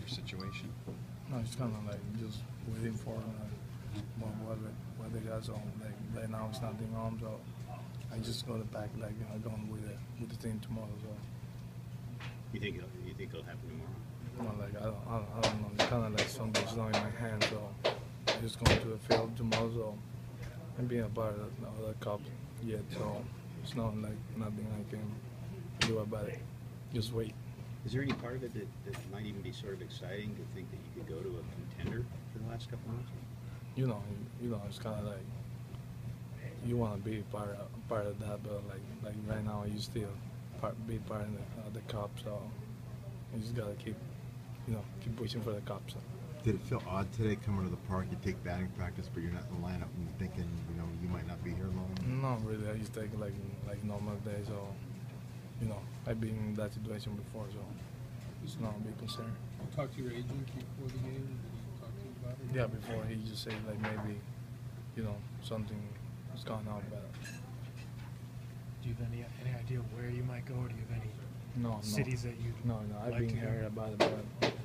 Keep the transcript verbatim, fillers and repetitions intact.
situation? No, it's kind of like just waiting for uh, what what what they got. So like right now it's nothing on. So I just go to back like you know going with it with the team tomorrow. So You think it'll, you think it'll happen tomorrow? you know, like I don't I don't, I don't know. It's kind of like something's not in my hand. So I just going to the field tomorrow. So I'm being a part of the, of the cup yet. So it's not like nothing I can do about it. Just wait. Is there any part of it that, that might even be sort of exciting to think that you could go to a contender for the last couple months? You know, you know, it's kind of like you want to be part of, part of that, but like like right now you still part be part of the, uh, the cup, so you just gotta keep you know keep pushing for the cup. So. Did it feel odd today coming to the park? You take batting practice, but you're not in the lineup, and you're thinking, you know, you might not be here long. Not really. I just take it like like normal day, so you know I've been in that situation before, so it's not a big concern. Talk to your agent before the game. Did he talk to you about it? Yeah, before he just said like maybe you know something is going on, but Do you have any any idea where you might go? Or do you have any no, no, cities that you no, no. I've like been to go? hearing about it, but